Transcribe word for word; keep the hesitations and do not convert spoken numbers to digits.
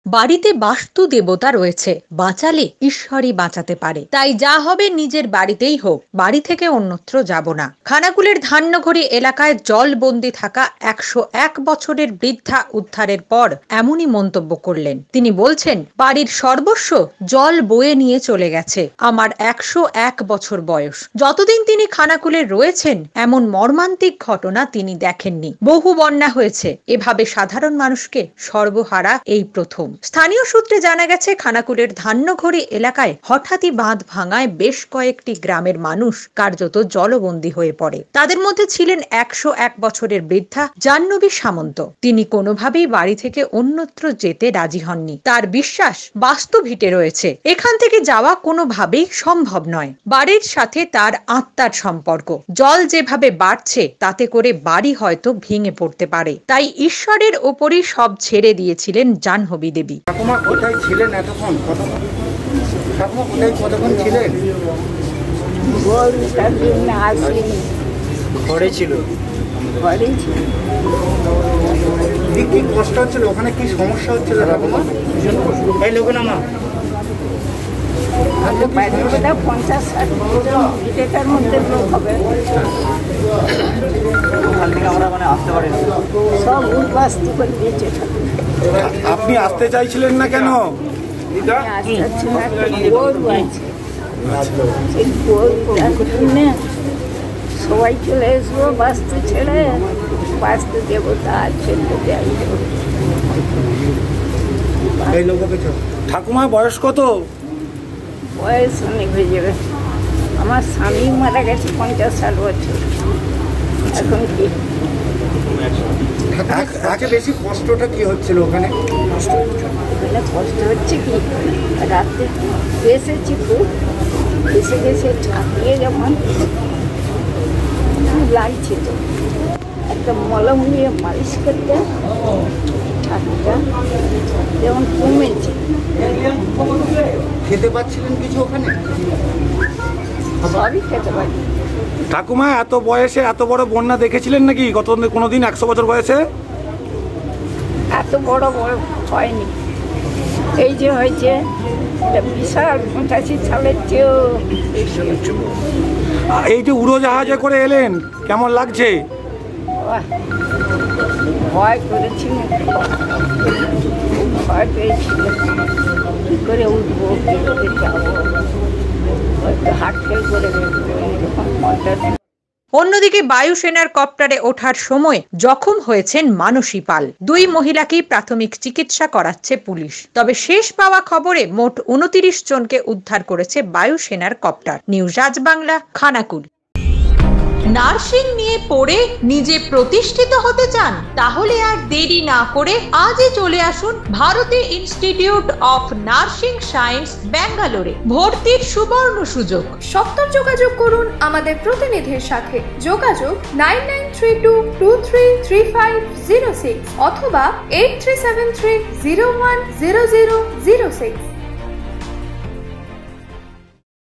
বাড়িতে বাস্তু দেবতা রয়েছে, বাঁচালে ঈশ্বরই বাঁচাতে পারে। তাই যা হবে নিজের বাড়িতেই হোক, বাড়ি থেকে অন্যত্র যাব না। খানাকুলের ধান্যঘড়ি এলাকায় জলবন্দি থাকা একশো এক বছরের বৃদ্ধা উদ্ধারের পর এমনই মন্তব্য করলেন। তিনি বলছেন, বাড়ির সর্বস্ব জল বয়ে নিয়ে চলে গেছে। আমার একশো এক বছর বয়স। যতদিন তিনি খানাকুলে রয়েছেন এমন মর্মান্তিক ঘটনা তিনি দেখেননি। বহু বন্যা হয়েছে, এভাবে সাধারণ মানুষকে সর্বহারা এই প্রথম। স্থানীয় সূত্রে জানা গেছে, খানাকুলের ধান্যঘড়ি এলাকায় হঠাৎই বাঁধ ভাঙায় বেশ কয়েকটি গ্রামের মানুষ কার্যত জলবন্দী হয়ে পড়ে। তাদের মধ্যে ছিলেন একশো এক বছরের বৃদ্ধা জাহ্নবী সামন্ত। তিনি কোনোভাবেই বাড়ি থেকে অন্যত্র যেতে রাজি হননি। তার বিশ্বাস বাস্তু ভিটে রয়েছে, এখান থেকে যাওয়া কোনোভাবেই সম্ভব নয়। বাড়ির সাথে তার আত্মার সম্পর্ক। জল যেভাবে বাড়ছে তাতে করে বাড়ি হয়তো ভেঙে পড়তে পারে। তাই ঈশ্বরের ওপরই সব ছেড়ে দিয়েছিলেন জাহ্নবী দেবী। ঠাকুমা কোথায় ছিলেন এতক্ষণ? ঠাকুমা কোথায় কতক্ষণ ছিলেন? ঘরে ছিল। কি কি কষ্ট হচ্ছিল ওখানে? কি সমস্যা হচ্ছিল ঠাকুমা? এই লোক না মা পঞ্চাশ ষাট এটার মধ্যে লোক হবে। সব উদ্বাস্তু করে দিয়েছে। আপনি আসতে চাইছিলেন না কেন? গরু আছে, সেই গরুটার জন্যে সবাই চলে এসবো বাস্তু ছেড়ে। বাস্তু দেবতা আছে। ঠাকুমা বয়স কত? বয়স অনেক হয়ে যাবে। আমার স্বামী মারা গেছে পঞ্চাশ ষাট বছর। এখন কি আগে বেশি কষ্টটা কি হচ্ছিল ওখানে? ওখানে কষ্ট হচ্ছে কি, রাত্রে এসেছি খুব এসে গেছে ছাপিয়ে যখন লাগছে, তো একটা মলম নিয়ে মালিশ করতে ছাতিটা যেমন কমেছে। খেতে পাচ্ছিলেন কিছু ওখানে? সবই খেতে পারি। ঠাকুমা এত বয়সে এত বড় বন্যা দেখেছিলেন নাকি গত কোনোদিন? একশো বছর বয়সে এত বড় বড় হয়নি। এই যে হয়েছে বিশাল পঁচাশি সালের চেয়েও। এই যে উড়োজাহাজে করে এলেন, কেমন লাগছে? ভয় করেছিল, ভয় পেয়েছিল। কি করে উঠবো, কি করে যাবো, হাট ফেল করে এরকম। অন্যদিকে বায়ুসেনার কপ্টারে ওঠার সময় জখম হয়েছেন মানসী পাল। দুই মহিলাকেই প্রাথমিক চিকিৎসা করাচ্ছে পুলিশ। তবে শেষ পাওয়া খবরে মোট উনত্রিশ জনকে উদ্ধার করেছে বায়ুসেনার কপ্টার। নিউজ আজ বাংলা, খানাকুল। নার্সিং নিয়ে পড়ে নিজে প্রতিষ্ঠিত হতে চান? তাহলে আর দেরি না করে আজই চলে আসুন Bharati Institute of Nursing Science ব্যাঙ্গালোরে। ভর্তির সুবর্ণ সুযোগ। সত্তর যোগাযোগ করুন আমাদের প্রতিনিধির সাথে। যোগাযোগ nine nine three two two three three five zero six অথবা eight three seven three zero one zero zero zero six.